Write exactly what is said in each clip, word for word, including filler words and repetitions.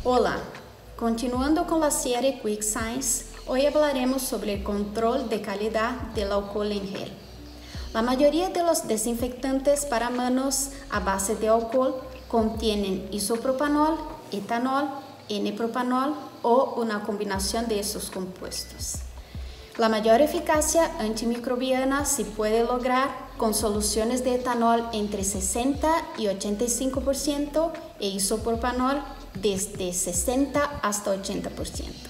Hola, continuando con la serie Quick Science, hoy hablaremos sobre el control de calidad del alcohol en gel. La mayoría de los desinfectantes para manos a base de alcohol contienen isopropanol, etanol, N-propanol o una combinación de esos compuestos. La mayor eficacia antimicrobiana se puede lograr con soluciones de etanol entre sesenta y ochenta y cinco por ciento e isopropanol desde sesenta hasta ochenta por ciento.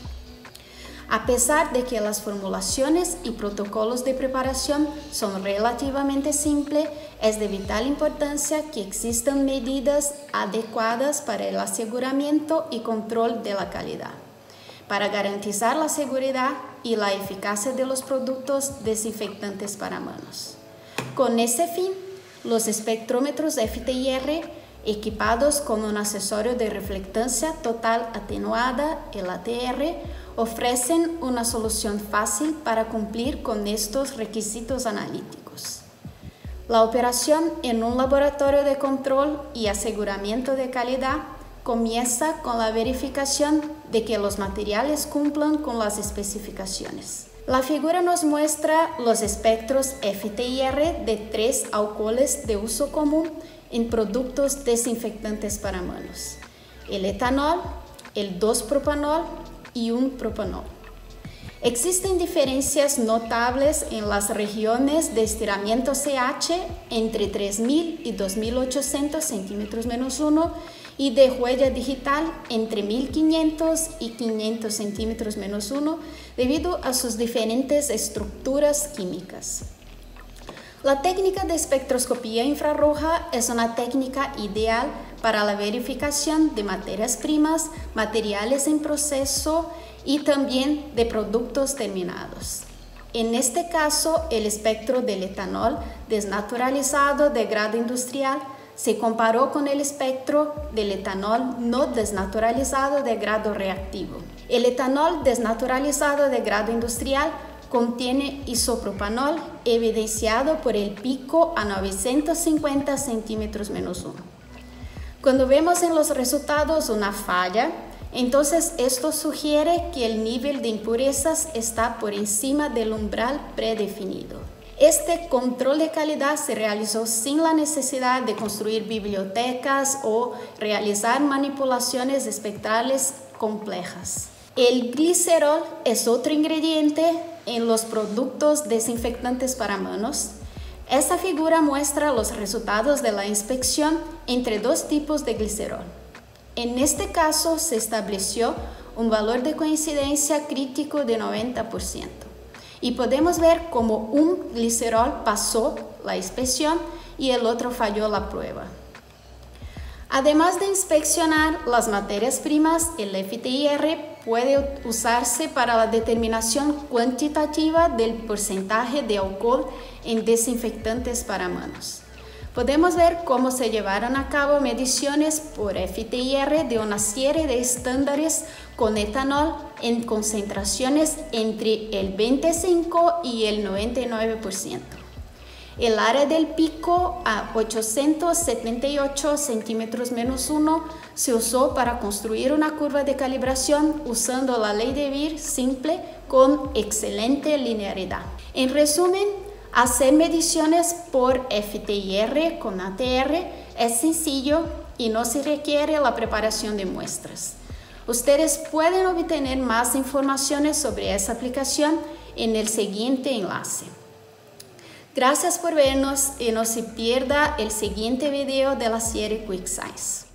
A pesar de que las formulaciones y protocolos de preparación son relativamente simples, es de vital importancia que existan medidas adecuadas para el aseguramiento y control de la calidad, para garantizar la seguridad y la eficacia de los productos desinfectantes para manos. Con ese fin, los espectrómetros F T I R, equipados con un accesorio de reflectancia total atenuada, el A T R, ofrecen una solución fácil para cumplir con estos requisitos analíticos. La operación en un laboratorio de control y aseguramiento de calidad comienza con la verificación de que los materiales cumplan con las especificaciones. La figura nos muestra los espectros F T I R de tres alcoholes de uso común en productos desinfectantes para manos: el etanol, el dos propanol y un propanol. Existen diferencias notables en las regiones de estiramiento C H entre tres mil y dos mil ochocientos centímetros menos uno y de huella digital entre mil quinientos y quinientos centímetros menos uno debido a sus diferentes estructuras químicas. La técnica de espectroscopía infrarroja es una técnica ideal para la verificación de materias primas, materiales en proceso y también de productos terminados. En este caso, el espectro del etanol desnaturalizado de grado industrial se comparó con el espectro del etanol no desnaturalizado de grado reactivo. El etanol desnaturalizado de grado industrial contiene isopropanol evidenciado por el pico a novecientos cincuenta centímetros menos uno. Cuando vemos en los resultados una falla, entonces esto sugiere que el nivel de impurezas está por encima del umbral predefinido. Este control de calidad se realizó sin la necesidad de construir bibliotecas o realizar manipulaciones espectrales complejas. El glicerol es otro ingrediente en los productos desinfectantes para manos. Esta figura muestra los resultados de la inspección entre dos tipos de glicerol. En este caso se estableció un valor de coincidencia crítico de noventa por ciento. Y podemos ver cómo un glicerol pasó la inspección y el otro falló la prueba. Además de inspeccionar las materias primas, el F T I R puede usarse para la determinación cuantitativa del porcentaje de alcohol en desinfectantes para manos. Podemos ver cómo se llevaron a cabo mediciones por F T I R de una serie de estándares con etanol en concentraciones entre el veinticinco y el noventa y nueve por ciento. El área del pico a ochocientos setenta y ocho centímetros menos uno se usó para construir una curva de calibración usando la ley de Beer simple con excelente linealidad. En resumen, hacer mediciones por F T I R con A T R es sencillo y no se requiere la preparación de muestras. Ustedes pueden obtener más informaciones sobre esa aplicación en el siguiente enlace. Gracias por vernos y no se pierda el siguiente video de la serie Quick Science.